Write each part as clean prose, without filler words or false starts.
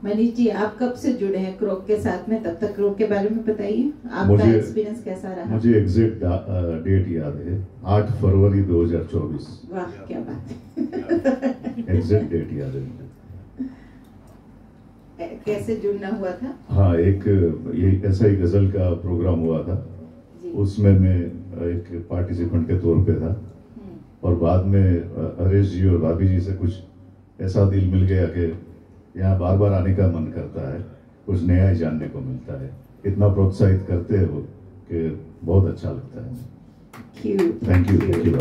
मनीष जी, आप कब से जुड़े हैं क्रोक के साथ में? तब तक क्रोक के बारे में बताइए, आपका एक्सपीरियंस कैसा रहा? मुझे एग्जैक्ट डेट याद है, 8 फरवरी 2024। वाह, क्या बात है। एग्जैक्ट डेट याद है मुझे। कैसे जुड़ना हुआ था? हाँ, ये ऐसा ही गजल का प्रोग्राम हुआ था, उसमें मैं एक पार्टिसिपेंट के तौर पे था, और बाद में हरीश जी और भाभी जी से कुछ ऐसा दिल मिल गया कि यहाँ बार बार आने का मन करता है, कुछ नया ही जानने को मिलता है। इतना प्रोत्साहित करते हो कि बहुत अच्छा लगता है। Thank you.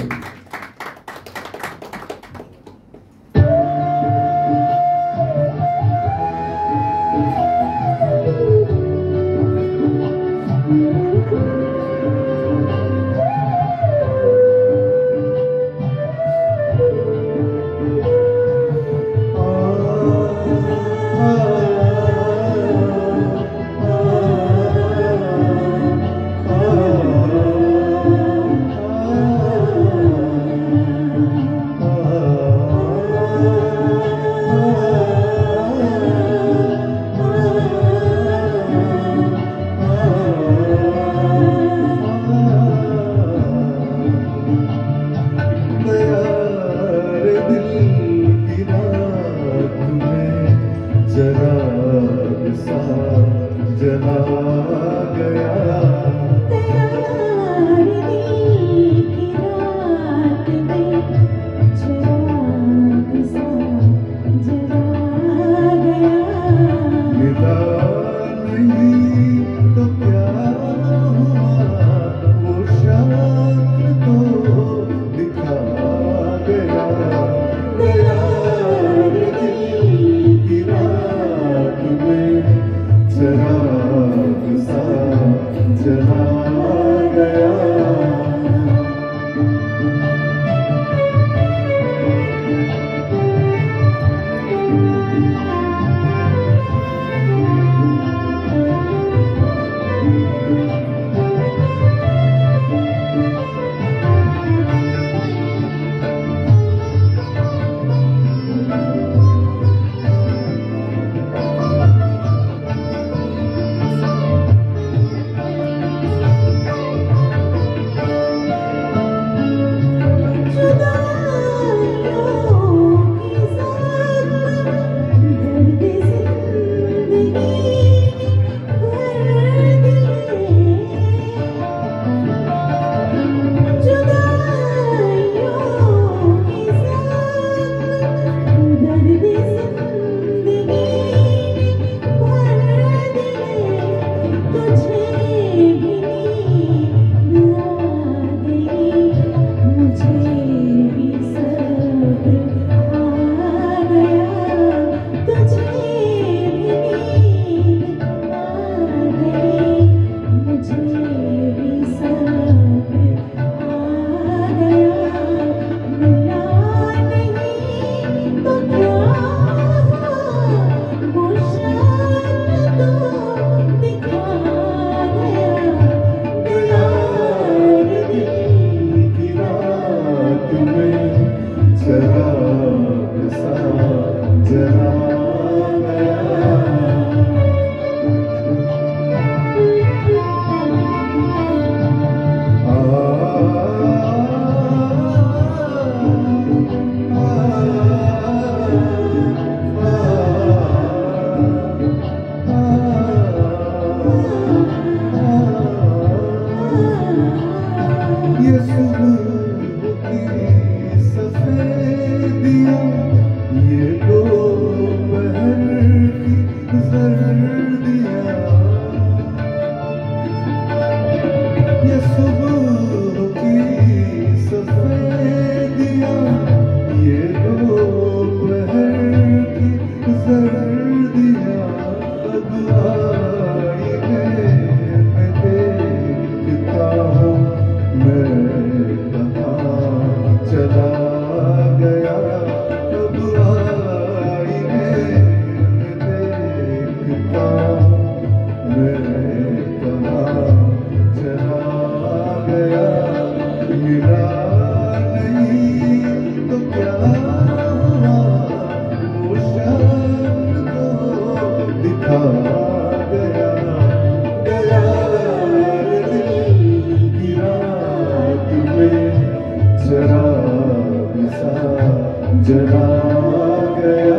चला गया।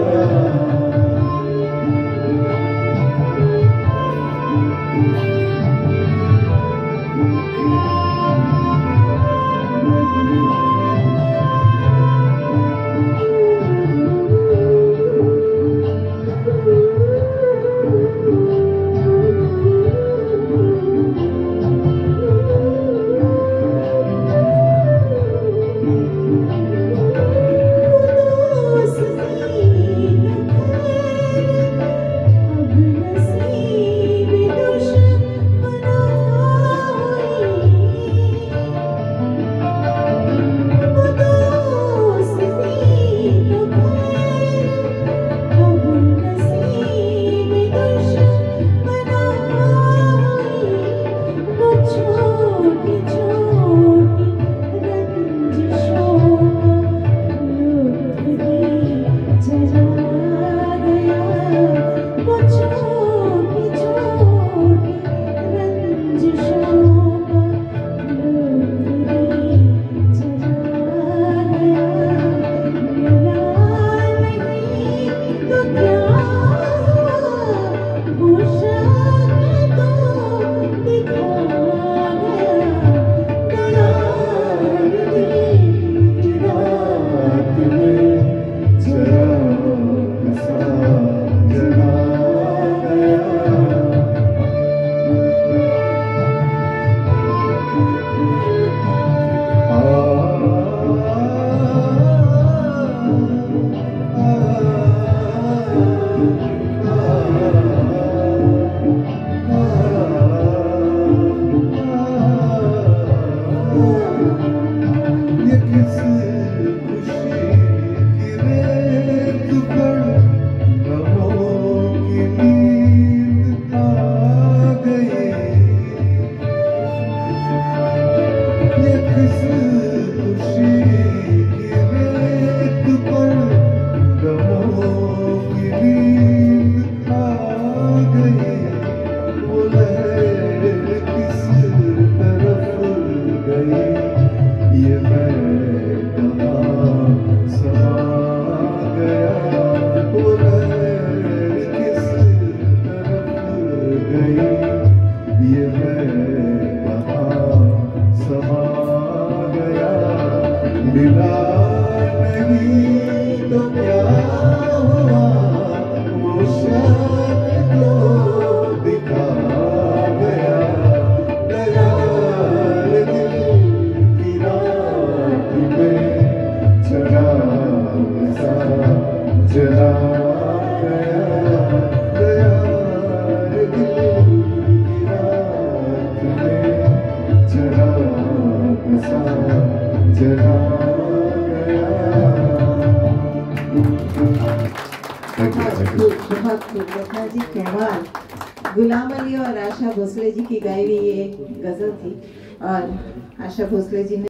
रत्ना जी कमाल। गुलाम अली और आशा भोसले जी की गाई हुई ये गजल थी और आशा भोसले जी ने